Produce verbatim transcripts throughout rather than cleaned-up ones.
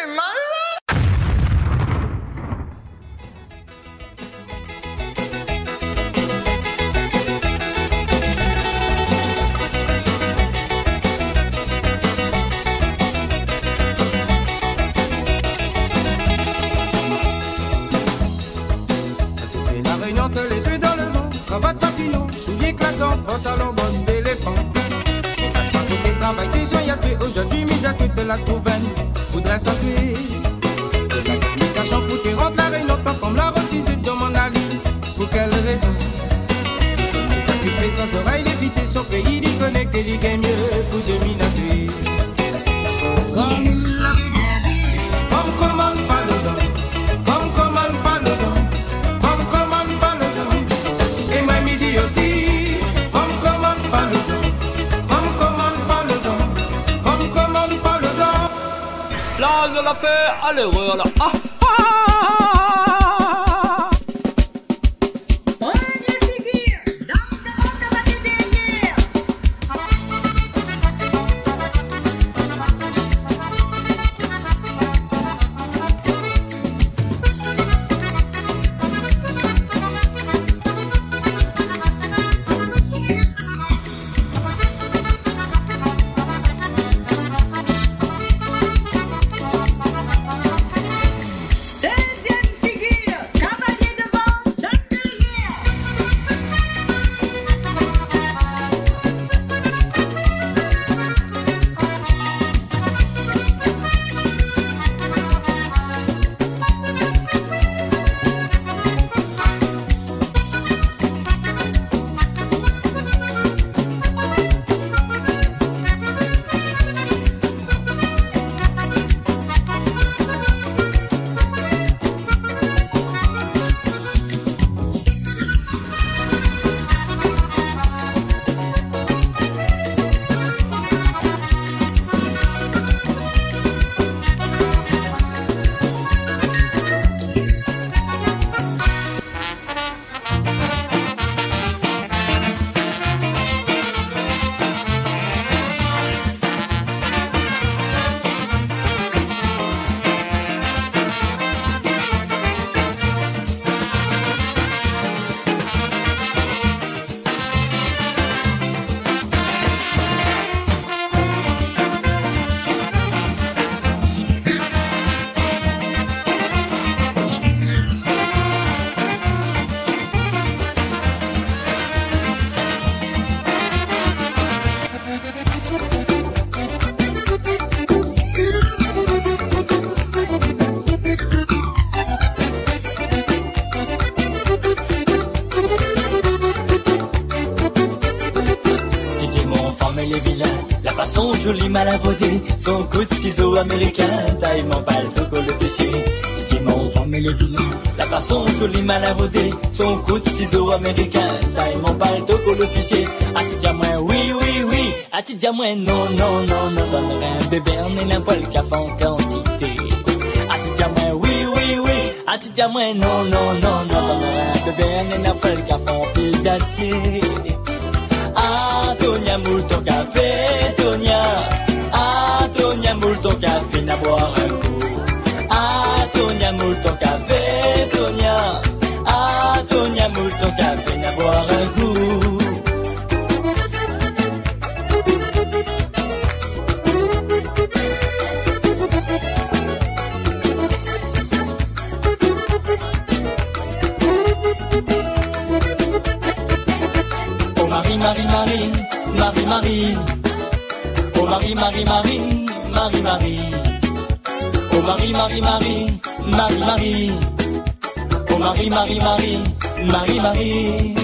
Pantalon bon d'éléphant. Cache pas côté travail, tes gens y a tué aujourd'hui, mis à toute la couvaine. Faudrait s'appuyer. Les cachants pour te rendre la réunion, tant comme la refusée de mon ali. Pour quelle raison? Les sacrifiés sans oreilles, l'éviter son pays, il connaît que l'y gagne mieux pour dominater. Comme il l'avait bien dit, comme commande pas le temps, comme commande pas le temps, comme commande pas le temps. Et moi midi aussi. Là, je la fais à l'heure, là. Ah, ah. Son joli mal à broder, son coup de ciseau américain, taille mon palto col de pied. Didier mon femme et les vilains, la façon joli mal à broder, son coup de ciseau américain, taille mon palto col de pied. A ti dis moi oui oui oui, a ti dis moi non non non non, donnerai un bébé en est n'importe quelle quantité. A ti dis moi oui oui oui, a ti dis moi non non non non, donnerai un bébé en est n'importe quelle quantité. Ah, Tonia moule ton café, Tonia. Ah, Tonia moule ton café, n'a boire un coup. Ah, Tonia moule ton café, Tonia. Ah, Tonia moule ton café, n'a boire un coup. Marie, Marie, Marie, Marie, Marie. Oh Marie, Marie, Marie, Marie, Marie. Oh Marie, Marie, Marie, Marie, Marie. Oh Marie, Marie, Marie, Marie, Marie.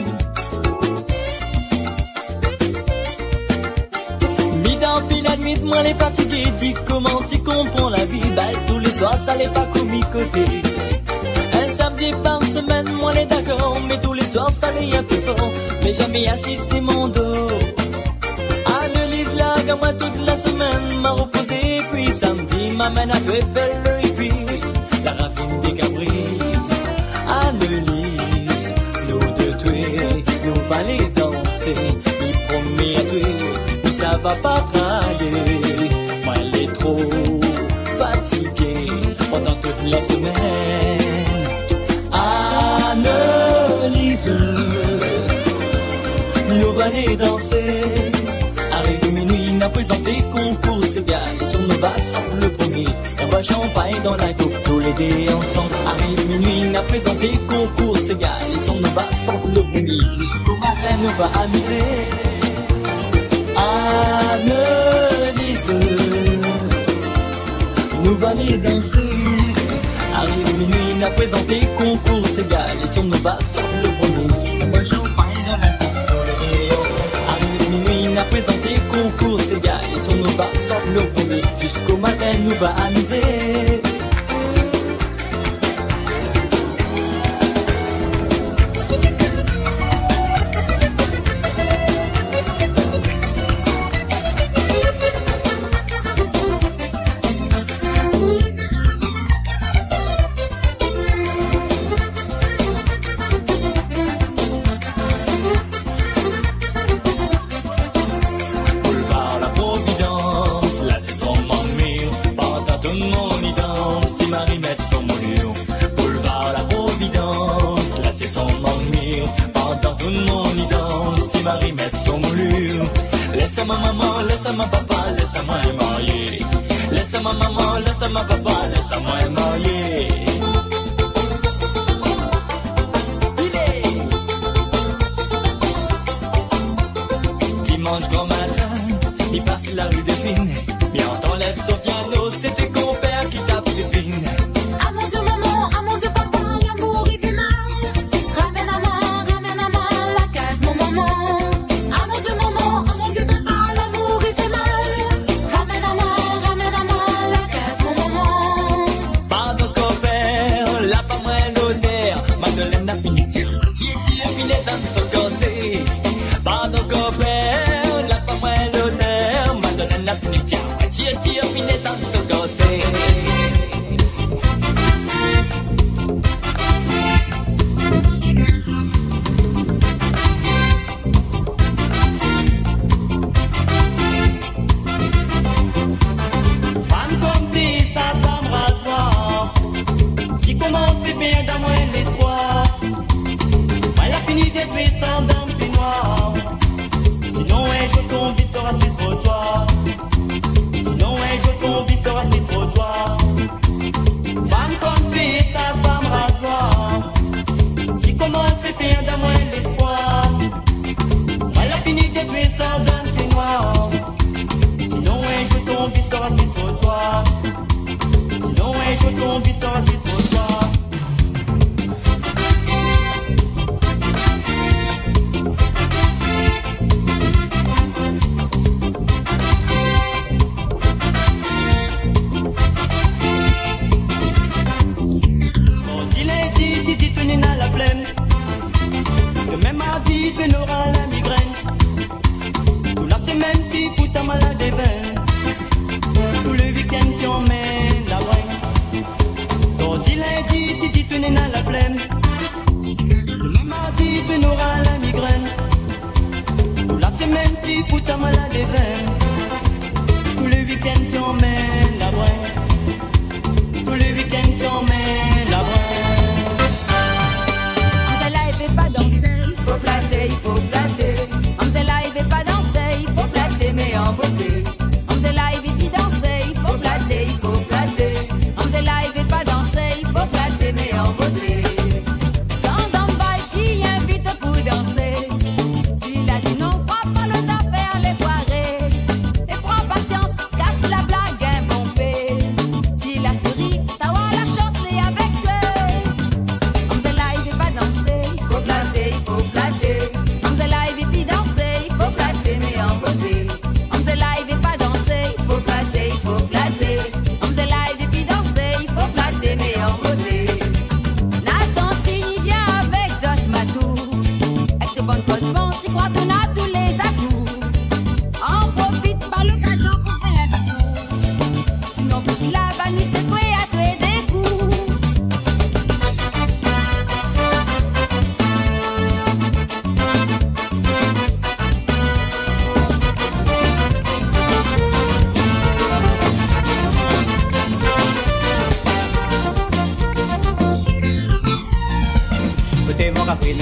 Mis la nuit, moi les fatigués, dis comment tu comprends la vie. Balle tous les soirs, ça l'est pas commis côté. Un samedi par semaine, moi les d'accord, mais tous les soirs ça l'est un peu fort. Mais jamais assis c'est mon dos. Annelise la moi toute la semaine m'a reposé, puis samedi m'amène à tuer felle et puis la ravine des cabris. Annelise, nous deux tuer, nous pas les danser, il promet à tuer, mais ça va pas travailler. Moi elle est trop fatiguée. la semaine. Annelise, nous va aller danser. Arrive minuit, n'a présenté concours égal. Sur nos basses, le premier. On va champagne dans la coupe, tous les deux ensemble. Arrive minuit, n'a présenté concours égal. Sur nos basses, le premier. Jusqu'au matin, nous va amuser. Annelise, nous va aller danser. Arrive minuit, n'a présenté concours égal. Sur nos basses, le premier. On va champagne dans la coupe, tous les deux ensemble. Arrive minuit, n'a présenté concours égal. Sur nos basses, le premier. Jusqu'au matin, nous va amuser.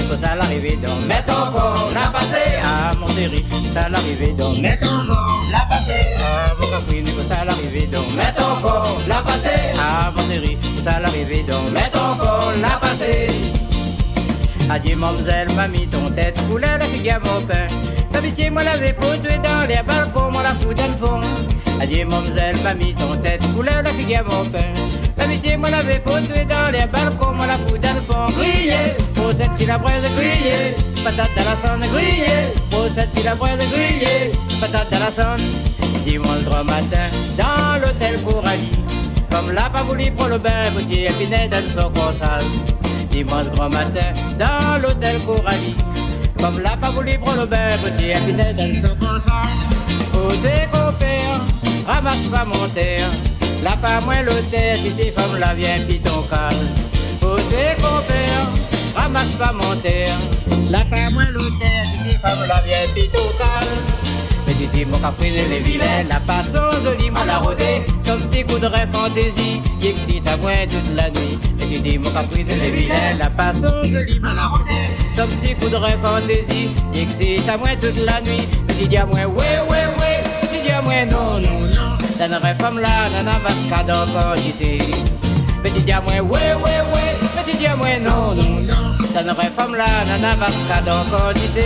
que ça l'arrivée donc. Mais ton corps l'a passé à Montéry, ça l'arrivée donc. Mais ton corps l'a passé à Bocafouine, que ça l'arrivée donc. Mais ton corps l'a passé à Montéry, que ça l'arrivée donc. Mais ton corps l'a passé. A dit mademoiselle, mamie, ton tête coulait la figue à mon pain. D'habitude, moi l'avais posé dans les balcons, moi la fous dans le fond. A dit mademoiselle, mamie, ton tête coulait la figue à mon pain. D'habitude, moi l'avais posé dans les balcons, moi la fous dans le fond. Grillé, posette si la braise grillée, patate à la sonne grillée, posette si la braise grillée, patate à la sonne. Dis-moi le droit matin, dans l'hôtel Coralie, comme l'a pas voulu pour le bain, petit épinet dans son console. Dimanche grand matin, dans l'hôtel Coralie, comme l'a pas voulu prendre le bain, petit épinet dans son console. Côté copain, ramasse pas mon terre, là pas moins l'hôtel, si tes femmes la viennent pis ton cal. Côté copain, ramasse pas mon terre, là pas moins l'hôtel, si tes femmes la viennent pis ton cal. Mais tu dis mon café les vilains, la passion jolie moi la rodée, comme petit coup de rêve fantaisie, y excite à moi toute la nuit. Mais tu dis mon café les vilains, la passion jolie moi la rodée, comme petit coup de rêve fantaisie, y excite à moi toute la nuit. Mais tu dis à moi ouais ouais ouais, mais tu dis à moi non non non, dans une femme là, dans un vascade en quantité. Mais tu dis à moi ouais ouais ouais, mais tu dis à moi non non non, dans une femme là, dans un vascade en quantité.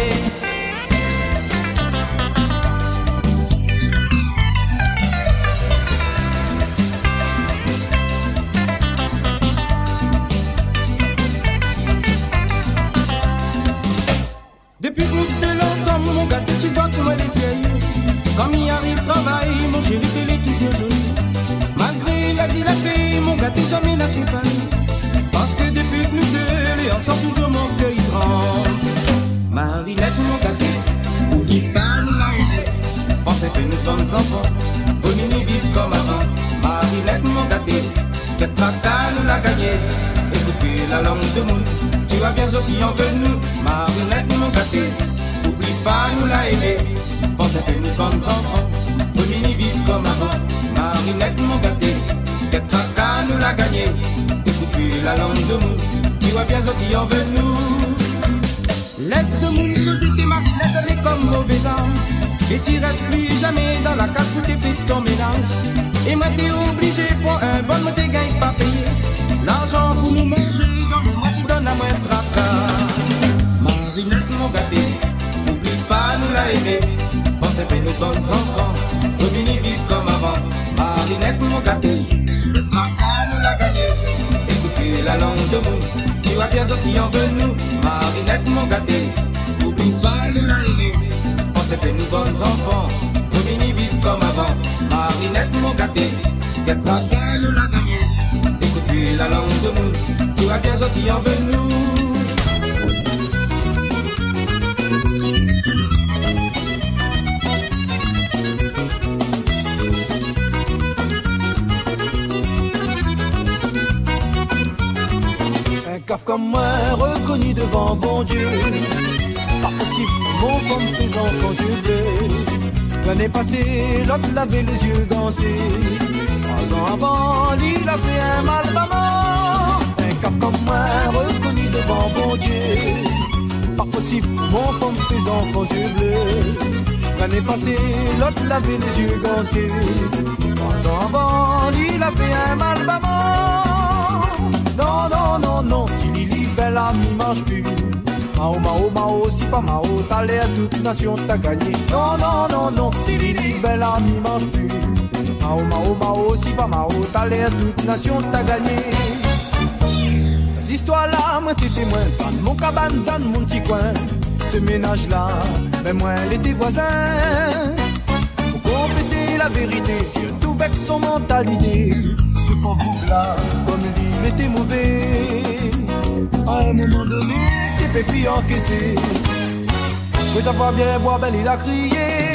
Depuis que nous deux ensemble, mon gâteau, tu vois comment elle essaye. Comme il arrive travail, mon chéri, il est toujours joli. Malgré la dit la fée, mon gâteau, jamais n'a fait pas. Parce que depuis que nous deux, les ensemble, toujours mon cœur grand. Marinette, mon gâteau, oublie pas nous l'arrêter. Pensez que nous sommes enfants, bonini vivre comme avant. Marinette, mon gâteau, cette bataille, nous l'a gagné. Écoute puis la langue de monde. Tu vois bien ceux qui en veulent nous, Marinette mon gâté, oublie pas nous l'a aimé, pensez que nous sommes enfants, Bonini vivre comme avant, Marinette mon gâté, qu'être tracas nous l'a gagné, écoute puis la langue de mou, tu vois bien ceux qui en veulent nous. Laisse ce monde que j'étais Marinette, elle est comme mauvais ange, et tu restes plus jamais dans la case pour tes fais ton mélange, et moi t'es obligé pour un bon, moi t'es gagné pas payé, l'argent pour nous manger. Donne à moi un tracas. Marinette mon gâté, oublie pas nous l'a aimé, pensez que nous sommes enfants, revenez vivre comme avant. Marinette mon gâté, le tracas nous l'a gagné, écoutez la langue de mou, tu vois bien ceux qui en veulent nous. Marinette mon gâté, oublie pas nous l'a aimé, pensez que nous sommes enfants, revenez vivre comme avant. Marinette mon gâté, le tracas nous l'a gagné, écoutez la langue de mou, tu vois bien ceux qui en veulent nous. Un caf comme moi, reconnu devant bon Dieu. Pas possible, mon comme tes enfants yeux bleus. L'année passée, l'autre l'avait les yeux gancés. Trois ans avant, il a fait un mal d'amant. Un caf comme moi, reconnu devant bon Dieu. Pas possible, mon comme tes enfants yeux bleus. L'année passée, l'autre l'avait les yeux gancés. Trois ans avant, il a fait un mal d'amant. Non, non, non, non, si Lili, belle amie, marche plus. Mao, Mao, Mao, si pas Mao, t'as l'air toute nation, t'as gagné. Non, non, non, non, si Lili, belle amie, marche plus. Mao, Mao, Mao, si pas Mao, t'as l'air toute nation, t'as gagné. Ces histoires-là, moi t'es témoin, dans mon cabane, dans mon petit coin. Ce ménage-là, mais moi les tes voisins. Faut confesser la vérité, surtout avec son mentalité. Ce pauvre-là, comme il était mauvais. À un moment donné, t'es fait puis encaisser. Mais ça va bien voir, belle, il a crié.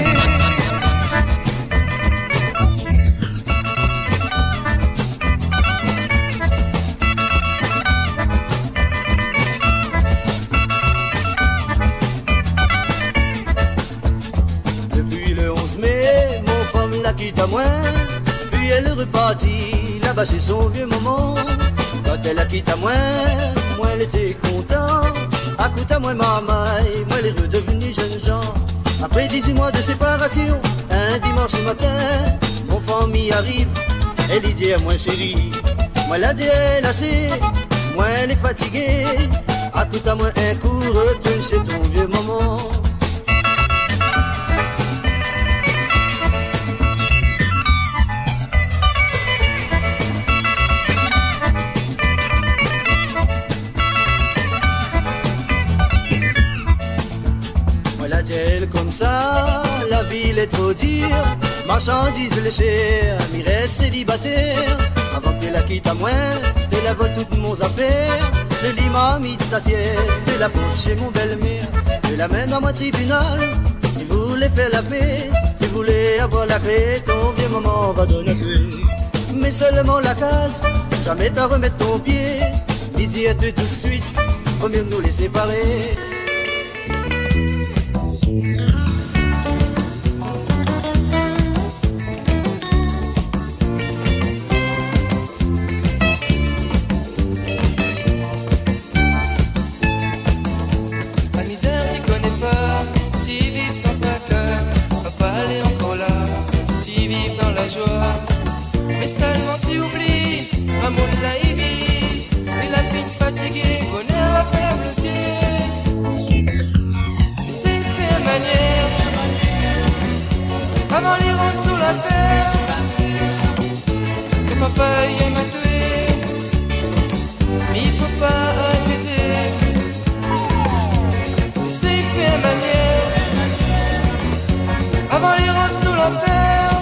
Depuis le onze mai, mon femme la quitte à moi. Puis elle est repartie là-bas chez son vieux maman. Quand elle la quitte à moi, moi elle était content. Écoute à moi maman, moi les redevenus jeunes gens. Après dix-huit mois de séparation, un dimanche matin, mon famille arrive, elle lui dit à moi chérie, moi la dit elle assez, moi elle est fatiguée, écoute à moi un coup, retourne chez ton vieux maman. Comme ça, la ville est trop dure, marchandises légères, m'y reste célibataire. Avant que la quitte à moi, te la vole toutes mon affaires. Je lis ma mise s'assiette, de la porte chez mon belle-mère. Je l'amène dans mon tribunal, il voulait faire la paix. Il voulait avoir la clé, ton vieux maman va donner la clé. Mais seulement la case, jamais t'as remettre ton pied. Il dit tout de suite, vaut mieux nous les séparer. Mais seulement tu oublies, amour de la vie, et la fille fatiguée, bonheur à faire bloquer. C'est une faire manière, avant les rendre sous la terre, que papa y m'a tué, mais il faut pas arrêter. C'est une faire manière, avant les rendre sous la terre.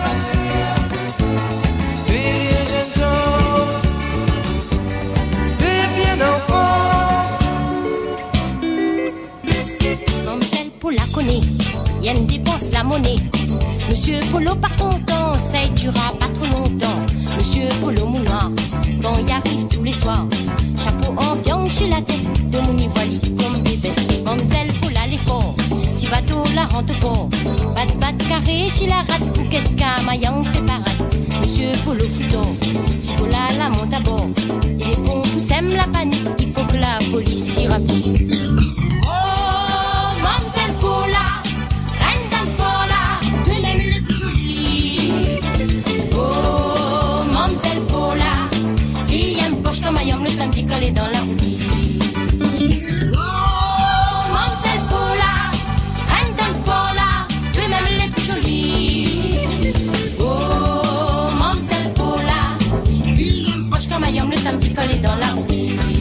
Il me dépense la monnaie. Monsieur Polo par content, ça ne durera pas trop longtemps. Monsieur Polo moulin, quand il arrive tous les soirs, chapeau ambiant chez la tête de mon ivoili comme bébé. Mademoiselle Pola l'effort, si bateau la rentre pas. Bat bat carré, si la rate bouquette camaillant fait parade. Monsieur Polo couteau, si Pola la monte à bord. Il est bon, vous sème la panique, il faut que la police s'y rapide. Collé dans la roue. Oh, Mademoiselle Paula, reine dans le Paula, tu es même les plus jolies. Oh, Mademoiselle Paula, il aime poche comme un homme le samedi collé dans la roue.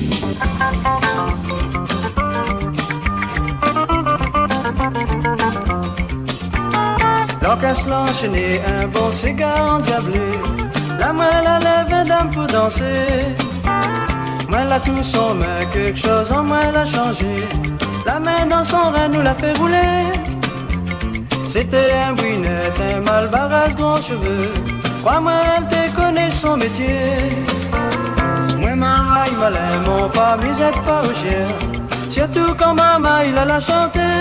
L'orchestre l'enchaîné, un bon cigare endiablé, la main à la lèvre d'un pour danser. Moi la tout son main, quelque chose en moi l'a changé. La main dans son rein nous l'a fait rouler. C'était un brunette, un malbarras gros cheveux. Crois-moi, elle te connaît son métier. Moi maman il malin, mon pas misette pas au chien. Surtout quand maman il a la chanter.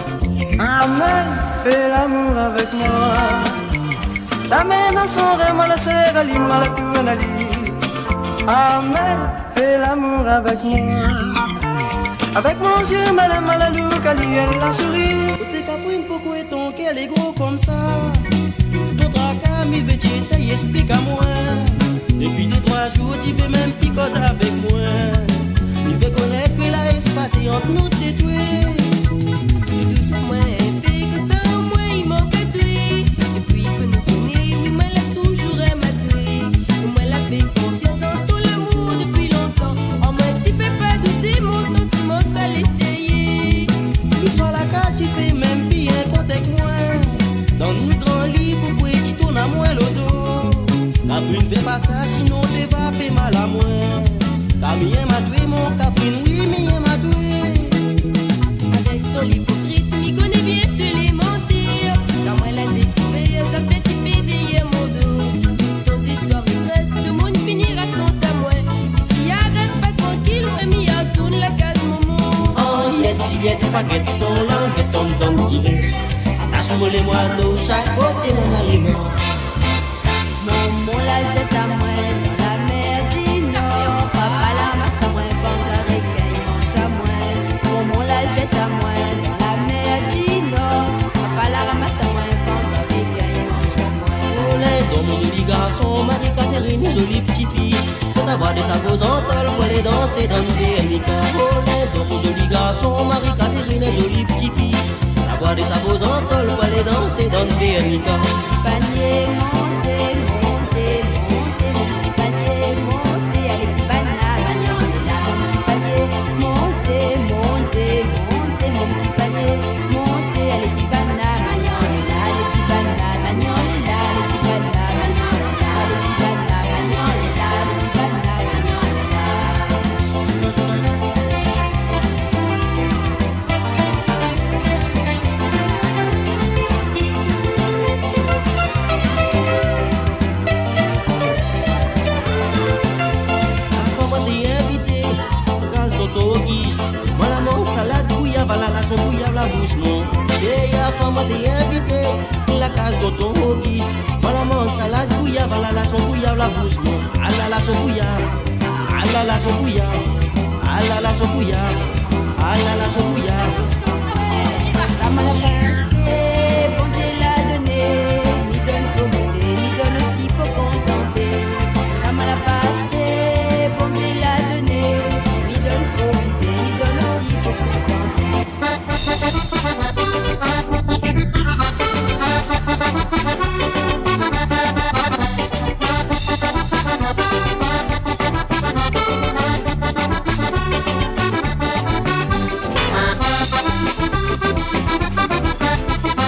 Amel, fais l'amour avec moi. La main dans son rein, moi la serre à l'île, moi la tourne à l'île. Amel, fais l'amour avec moi. Avec mon yeux, madame à la louque, à lui, elle la sourit. T'es caprine, pourquoi ton cœur est gros comme ça? Ton tracas, mi bêtier, ça y explique à moi. Depuis deux, trois jours, tu veux même plus cause avec moi. Il veut connaître que la espace entre nous, t'es tué. Et tout ça, moi, fait que ça, moi, il manque de tuer. Depuis que nous connaissons, oui, moi, l'a toujours aimé tuer. Moi, l'a fait confiance dans tout l'amour depuis longtemps. En moi, tu peux pas douter, mon sentiment, fallait essayer. Le soir, la case, tu fais même bien compte avec moi. Dans nous grands lits, pourquoi tu tournes à moi le dos? Caprine, fais pas ça, sinon tu vas faire mal à moi. Car mien m'a tué, mon caprine, oui, mien m'a tué. Avec ton hypocrite, m'y connais bien te les mentir. Quand moi la découvert, ça fait tu fais derrière mon dos. Ton histoire maîtresse, le monde finira compte à moi. Si tu arrêtes pas tranquille, famille, tourne la case, maman. Oh, yet, yet, paquet, ton langue, ton ton tiré. Lâche-moi les moineaux, chaque côté mon aliment. Maman la jette à moi dans la mer du Nord. Papa la masse à moi, bande avec elle mange à moi. Maman la jolies petites filles sont à voir des tabosantoles pour les danser dans le D M K. Oh, les autres jolis garçons, Marie-Catherine, les jolies petites filles sont à voir des tabosantoles pour les danser dans le D M K. Panier, montez, montez, montez, mon petit panier, montez, allez, petit banane, on est là, mon petit panier, montez, montez, montez, mon petit panier, montez, allez, petit banane, on est là, les petits bananes, on est là, les petits bananes, on est là, les petits bananes, on est là, les petits bananes, on est là. Moi la mon salade bouillave, la la son bouillave la bouche non. Et ya fois moi t'es invité, la case d'autogis. Moi la mon salade bouillave, la la son bouillave la bouche non. Ah la la son bouillave, ah la la son bouillave, ah la la son bouillave, ah la la son bouillave. La malapasté, bon Dieu l'a donné, m'y donne pour monter, m'y donne aussi pour contenter. La malapasté, bon Dieu l'a donné, m'y donne pour monter, m'y donne aussi pour contenter.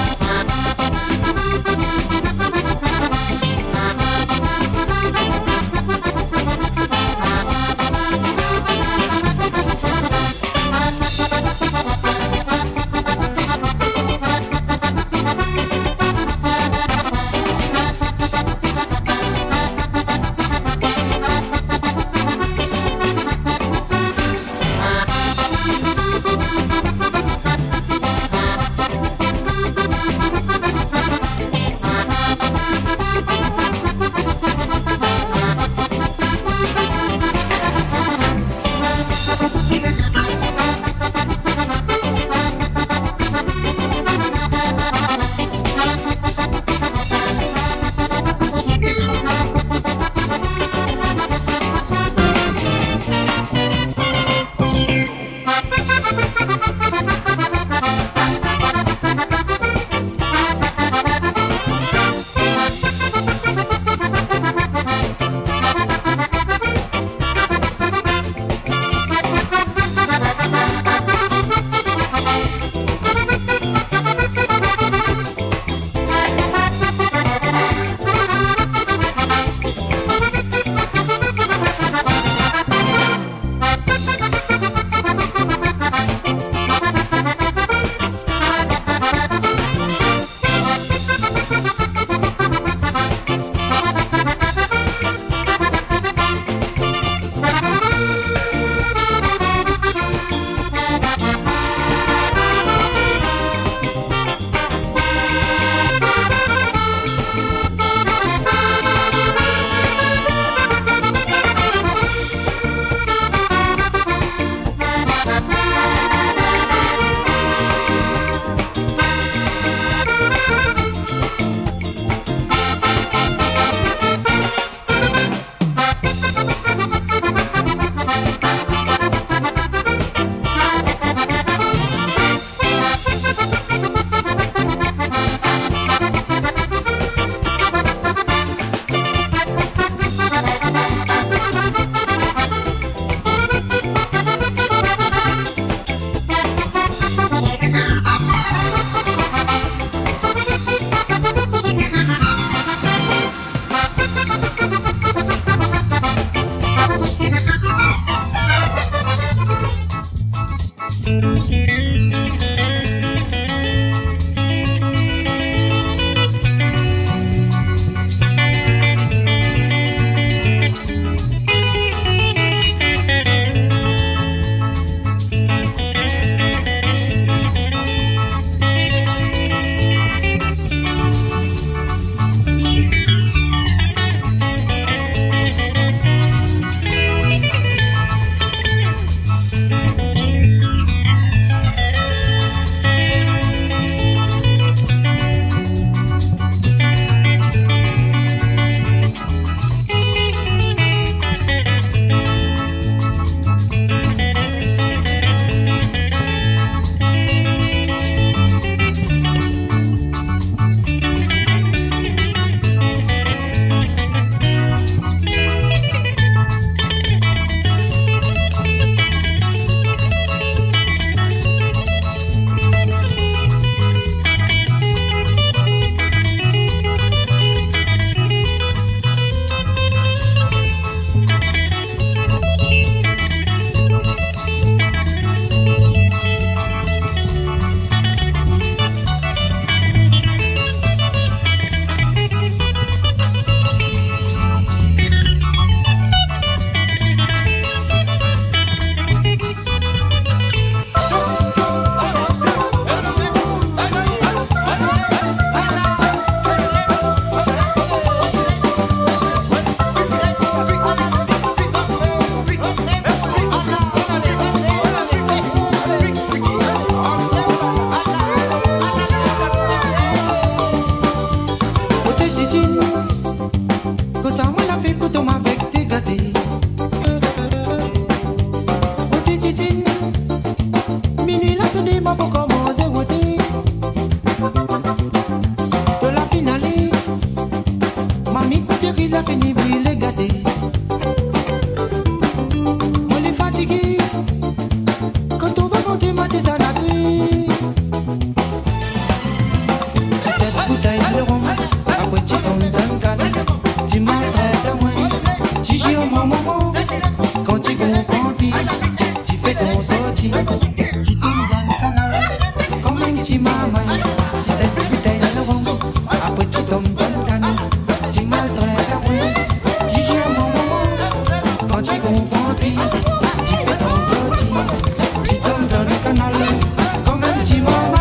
maman. Quand tu comprends vite, tu fais ton sortie. Tu tombes dans le canal, comme un petit maman. Si t'es plus bouteille dans le ventre, après tu tombes dans le canal. Tu maltraites après, tu gères mon maman. Quand tu comprends vite, tu fais ton sortie. Tu tombes dans le canal, comme un petit maman.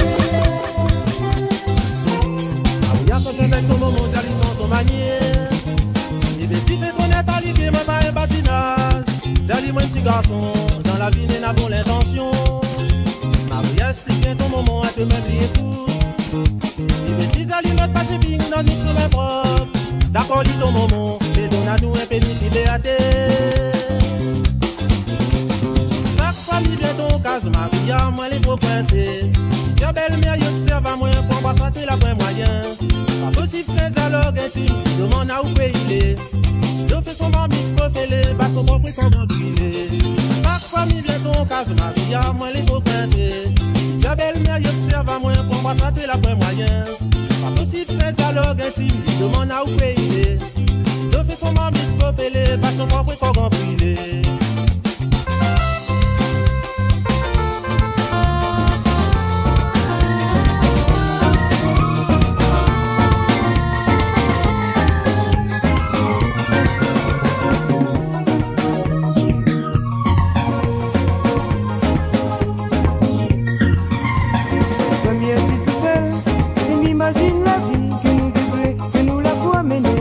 Y'a son avec ton maman, j'allais sans son manière. Et bien, tu fais connaître à l'idée, maman, un batinage. J'allais moi, un petit garçon, dans la vie, n'est pas bon l'intention. Ma vie, explique ton maman, à te m'oublier tout. Et bien, tu allais notre passé, bien, dans notre chemin propre. D'accord, dis ton maman, mais donne à nous un peu de liberté. Chaque fois, il vient ton cas, ma vie, à moi, les gros coincés. Si la belle-mère observe à moi, pour pas sauter la point moyen. Pas possible, frère, dialogue intime, demande à où il est. Si l'on fait son mami, faut faire les bas, son propre corps d'enduler. Chaque famille vient ton cas, ma vie, à moi, les gros coincés. Si la belle-mère observe à moi, pour pas sauter la point moyen. Pas possible, frère, dialogue intime, demande à où il est. Si l'on fait son mami, faut faire les bas, son propre corps d'enduler. Imagine la vie que nous devrions, que nous la pour mener.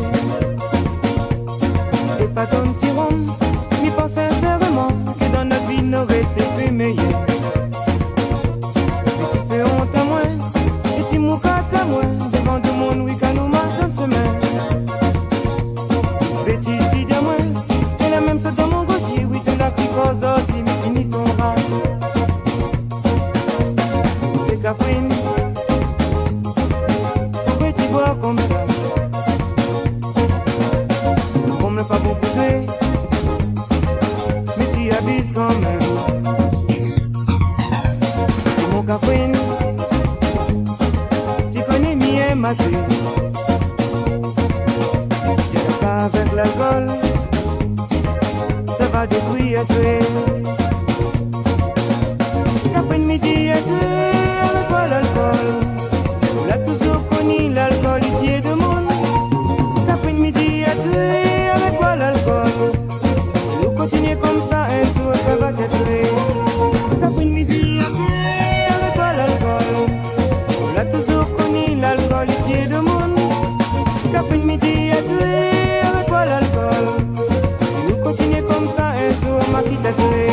Et pas ton tyran, mais pense sincèrement que dans notre vie n'aurait été fait meilleur. Et tu fais honte à moi, et tu m'oucates à moi, devant tout le monde, oui, quand nous marchons de chemin. Petit, tu dis à moi, et la même chose dans mon gosier, oui, tu l'as pris qu'aux autres, mais finis ton rat. T'es cafouine. Comme ça, on me fait beaucoup de, mais tu abuses quand même. Mon café, tu connais mieux ma vie. Si tu n'as pas avec l'alcool, ça va détruire tuer. Café midi à tuer avec quoi l'alcool? L'a toujours connu l'alcool, il est de monde. T'as pris une midi à tuer avec quoi l'alcool? Nous continuer comme ça, un jour ça va t'être. T'as pris une midi à tuer avec quoi l'alcool? L'a toujours connu l'alcool, il est de monde. T'as pris une midi à tuer avec quoi l'alcool? Nous continuer comme ça, un jour ma qui t'a tué.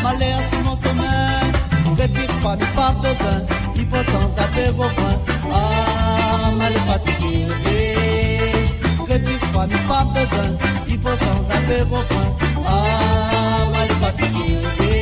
pas besoin, il faut s'en taper vos points. Ah, pas besoin, il faut sans affaire au point. Ah, moi les fatigué,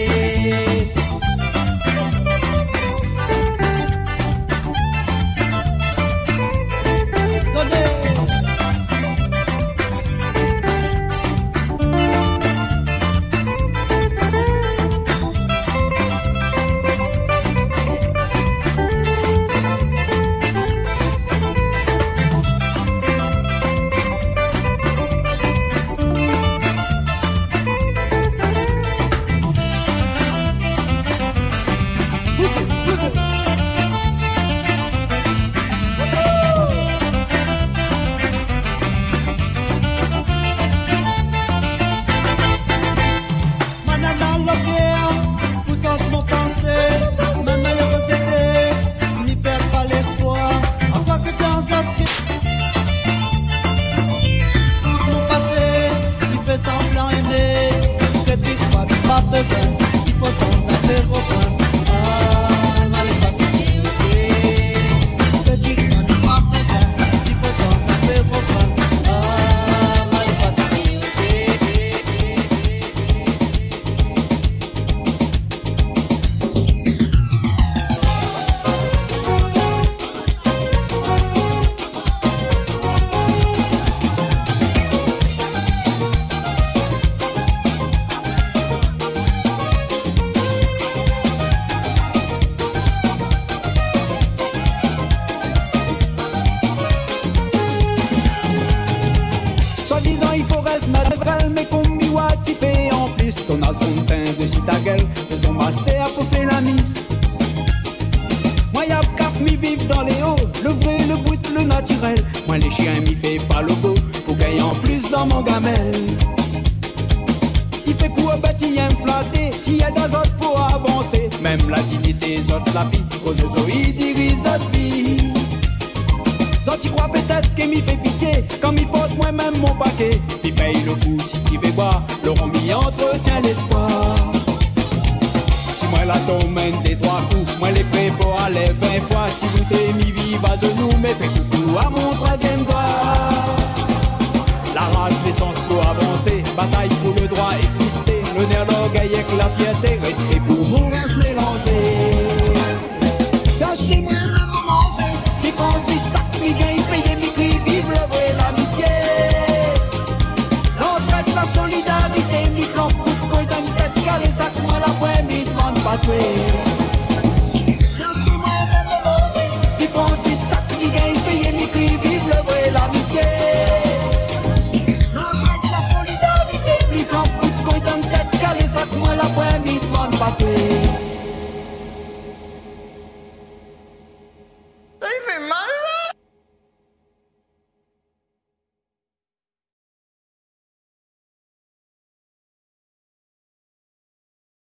il faut sans affaire au point. Ah, moi les fatigué, je dis que ça ne va pas besoin, il faut sans affaire au point. Ah, moi les fatigué, soi-disant il faut rester naturel, mais qu'on m'y voit qui fait en plus. Ton a son teint de si ta gueule, de ton master pour faire la miss. Moi y'a caf m'y vive dans les hauts, le vrai, le brut, le naturel. Moi les chiens m'y fait pas le beau, pour gagner en plus dans mon gamelle. Il fait quoi bâti inflaté, s'il y a des autres faut avancer. Même la dignité des autres la vie, aux autres ils dirigent notre vie. Donc tu crois peut-être qu'il m'y fait pitié quand m'y porte moi-même mon paquet. Puis paye le coup si tu veux boire, le rhum m'y entretient l'espoir. Si moi la domaine des trois coups, moi les prêts pour aller vingt fois. Si vous t'es mis vive à genoux, mais fais coucou à mon troisième doigt. La rage, l'essence pour avancer, bataille pour le droit exister. Le nerf d'orgueil avec la fierté, rester pour mourir se lancer. Ça c'est moi le moment, qui consiste à